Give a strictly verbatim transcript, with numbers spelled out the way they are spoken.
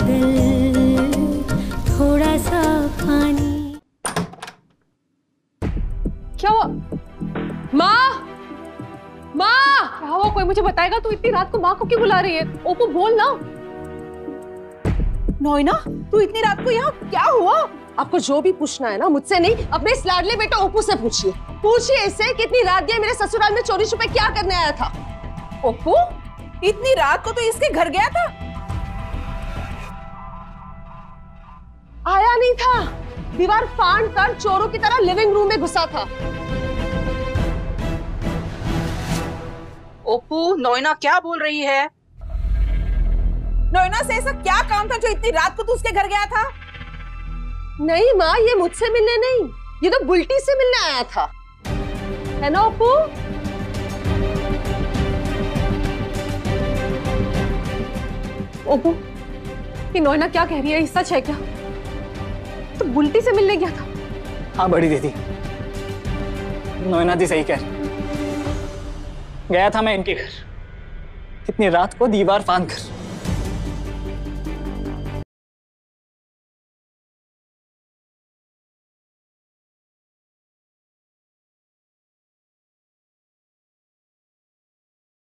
बादल, थोड़ा सा पानी। क्या हुआ? माँ, माँ, क्या हुआ? कोई मुझे बताएगा? तू इतनी रात को माँ को क्यों बुला रही है? ओपो बोल ना। नोइना, तू इतनी रात को यहाँ, क्या हुआ? आपको जो भी पूछना है ना, मुझसे नहीं, अपने इस लाडले बेटे ओपो से पूछिए। पूछिए इससे कितनी रात गई मेरे ससुराल में चोरी छुपे क्या करने आया था। ओपो, इतनी रात को तो इसके घर गया था? आया नहीं था, दीवार फाड़ कर चोरों की तरह लिविंग रूम में घुसा था। ओपो, नोइना क्या बोल रही है? नोइना से ऐसा क्या काम था जो इतनी रात को तू उसके घर गया था? नहीं माँ, ये मुझसे मिलने नहीं, ये तो बुल्टी से मिलने आया था, है ना ओपो? ओपो, ये नोइना क्या कह रही है, ये सच है क्या? तो बुल्टी से मिलने गया था? हाँ बड़ी दीदी, नोइना दी सही कह रही। गया था मैं इनके घर, इतनी रात को दीवार फांद कर।